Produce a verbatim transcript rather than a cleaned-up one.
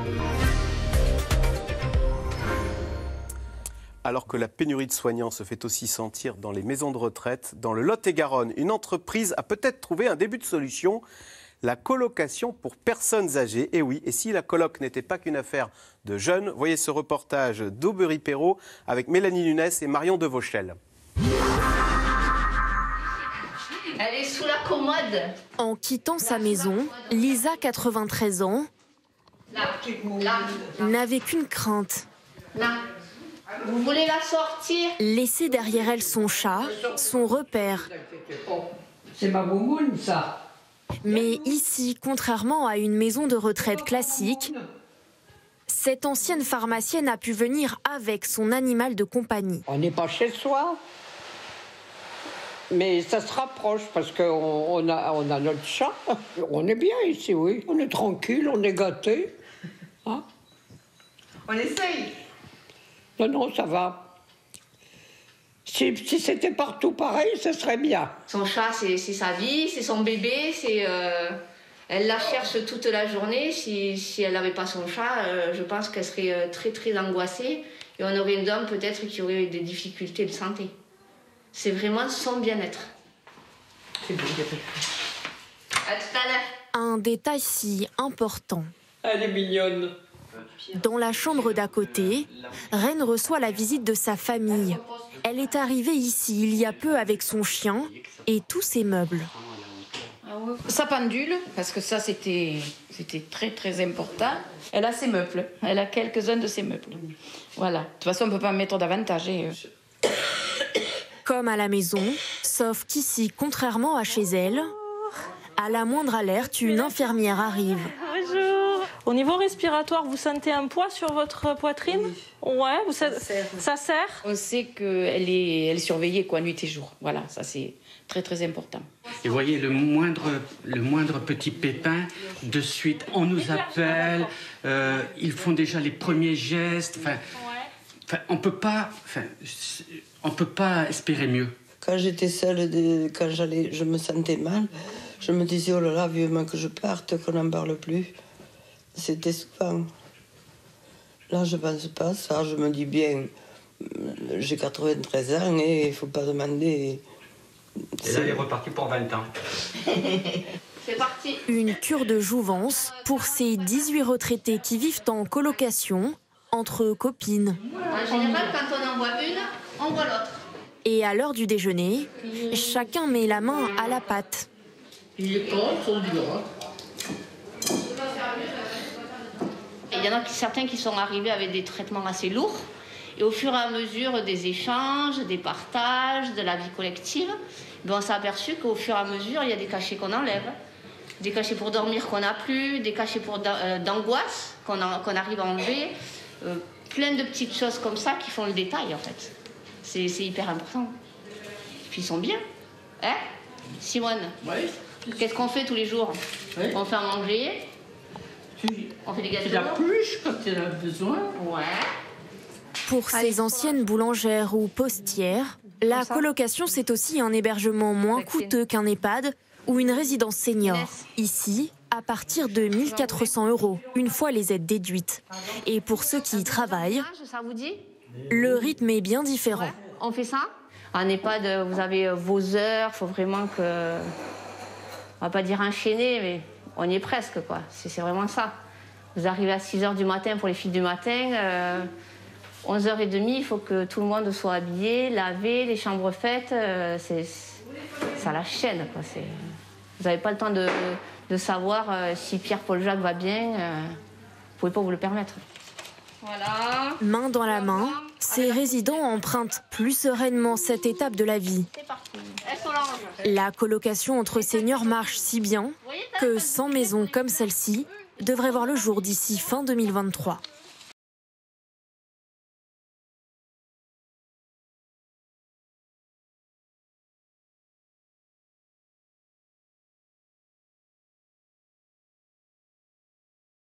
Alors que la pénurie de soignants se fait aussi sentir dans les maisons de retraite, dans le Lot-et-Garonne, une entreprise a peut-être trouvé un début de solution, la colocation pour personnes âgées. Et oui, et si la coloc n'était pas qu'une affaire de jeunes, voyez ce reportage d'Aubery-Perrault avec Mélanie Nunes et Marion Devauchel. Elle est sous la commode. En quittant sa maison, Lisa, quatre-vingt-treize ans, n'avait qu'une crainte. Là. Vous voulez la sortir? Laisser derrière elle son chat, son repère. C'est ma boumoune, ça. Mais ici, contrairement à une maison de retraite classique, cette ancienne pharmacienne a pu venir avec son animal de compagnie. On n'est pas chez soi, mais ça se rapproche parce qu'on on a, on a notre chat. On est bien ici, oui. On est tranquille, on est gâtés. Hein? On essaye. Non, non, ça va. Si, si c'était partout pareil, ce serait bien. Son chat, c'est sa vie, c'est son bébé, c'est... Euh, elle la cherche toute la journée. Si, si elle n'avait pas son chat, euh, je pense qu'elle serait euh, très, très angoissée. Et on aurait une dame peut-être qui aurait des difficultés de santé. C'est vraiment son bien-être. C'est bon, à tout à l'heure. Un détail si important. Elle est mignonne. Dans la chambre d'à côté, Reine reçoit la visite de sa famille. Elle est arrivée ici il y a peu avec son chien et tous ses meubles. Sa pendule, parce que ça c'était très très important. Elle a ses meubles, elle a quelques-uns de ses meubles. Voilà, de toute façon on ne peut pas en mettre davantage. Et... Comme à la maison, sauf qu'ici, contrairement à chez elle, à la moindre alerte, une infirmière arrive. Bonjour. Au niveau respiratoire, vous sentez un poids sur votre poitrine? Oui. Ouais, vous, ça, ça serre. On sait qu'elle est, elle est surveillée quoi, nuit et jour. Voilà, ça c'est très très important. Et vous voyez, le moindre, le moindre petit pépin, de suite, on nous appelle, euh, ils font déjà les premiers gestes. Enfin, enfin, on peut pas, enfin, on peut pas espérer mieux. Quand j'étais seule, de, quand j'allais, je me sentais mal, je me disais, oh là là, vivement que je parte, qu'on n'en parle plus. C'était souvent. Là, je ne pense pas à ça. Je me dis bien, j'ai quatre-vingt-treize ans et il ne faut pas demander. Et là, elle est repartie pour vingt ans. C'est parti. Une cure de jouvence pour ces dix-huit retraités qui vivent en colocation entre copines. En général, quand on en voit une, on voit l'autre. Et à l'heure du déjeuner, chacun met la main à la pâte. Il est con, son dur. Il y en a qui, certains qui sont arrivés avec des traitements assez lourds. Et au fur et à mesure des échanges, des partages, de la vie collective, ben on s'est aperçu qu'au fur et à mesure, il y a des cachets qu'on enlève. Des cachets pour dormir qu'on n'a plus, des cachets pour d'angoisse qu'on qu'on arrive à enlever. Euh, plein de petites choses comme ça qui font le détail, en fait. C'est hyper important. Et puis ils sont bien. Hein, Simone? Oui. Qu'est-ce qu'on fait tous les jours? Oui. On fait à manger. On fait des gâteaux. Tu la pluche quand tu en as besoin. Ouais. Pour ces anciennes boulangères ou postières, la colocation, c'est aussi un hébergement moins coûteux qu'un EHPAD ou une résidence senior. Ici, à partir de mille quatre cents euros, une fois les aides déduites. Et pour ceux qui y travaillent, le rythme est bien différent. On fait ça. En EHPAD, vous avez vos heures, il faut vraiment que... On va pas dire enchaîner, mais... On y est presque, quoi. C'est vraiment ça. Vous arrivez à six heures du matin pour les filles du matin. Euh, onze heures trente, il faut que tout le monde soit habillé, lavé, les chambres faites. Euh, c'est ça la chaîne, quoi. Vous n'avez pas le temps de, de savoir euh, si Pierre-Paul Jacques va bien. Euh, vous ne pouvez pas vous le permettre. Voilà. Main dans la main, ces résidents empruntent plus sereinement cette étape de la vie. La colocation entre seniors marche si bien que cent maisons comme celle-ci devraient voir le jour d'ici fin deux mille vingt-trois.